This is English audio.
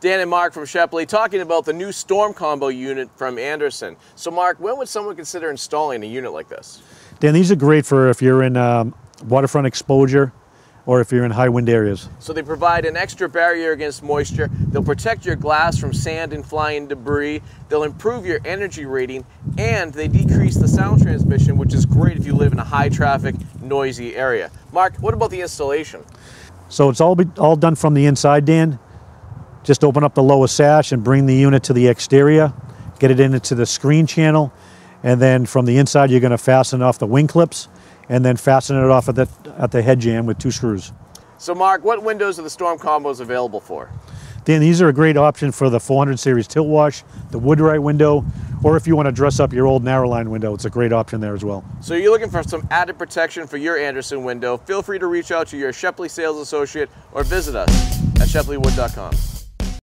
Dan and Mark from Shepley talking about the new storm combo unit from Andersen. So Mark, when would someone consider installing a unit like this? Dan, these are great for if you're in waterfront exposure or if you're in high wind areas. So they provide an extra barrier against moisture. They'll protect your glass from sand and flying debris. They'll improve your energy rating, and they decrease the sound transmission, which is great if you live in a high traffic, noisy area. Mark, what about the installation? So it's all done from the inside, Dan. Just open up the lower sash and bring the unit to the exterior, get it into the screen channel, and then from the inside you're going to fasten off the wing clips and then fasten it off at the head jamb with 2 screws. So Mark, what windows are the storm combos available for? Dan, these are a great option for the 400 series tilt wash, the Woodwright window, or if you want to dress up your old narrow line window, it's a great option there as well. So you're looking for some added protection for your Andersen window, feel free to reach out to your Shepley sales associate or visit us at shepleywood.com.